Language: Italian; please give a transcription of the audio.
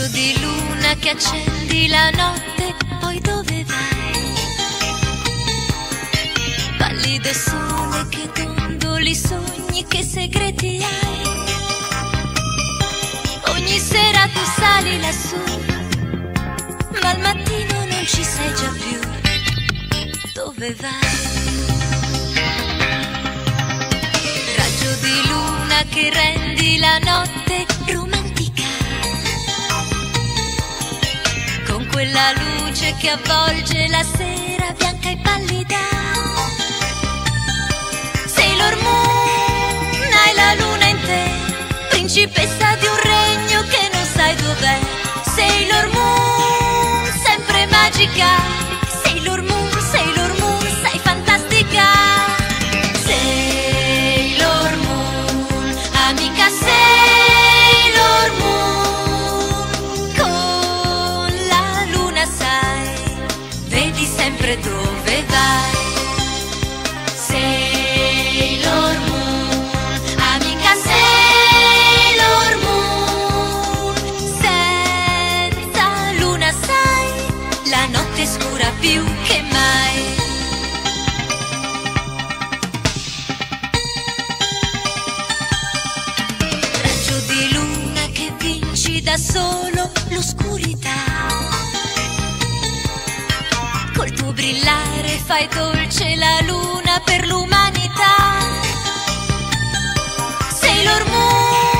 Raggio di luna che accendi la notte, poi dove vai? Pallido sole che dondoli sogni, che segreti hai? Ogni sera tu sali lassù, ma al mattino non ci sei già più. Dove vai? Raggio di luna che rendi la notte romantica, con quella luce che avvolge la sera bianca e pallida. Sailor Moon, hai la luna in te, principessa di un regno che non sai dov'è. Sailor Moon, sempre magica. Sailor Moon, sei fantastica. Sailor Moon, amica Sailor Moon, con la luna sai, vedi sempre dove vai. Sailor Moon, amica Sailor Moon, senza luna sai, la notte è scura più che mai. Raggio di luna che vinci da solo l'oscurità, col tuo brillare fai dolce la luna per l'umanità. Sailor Moon,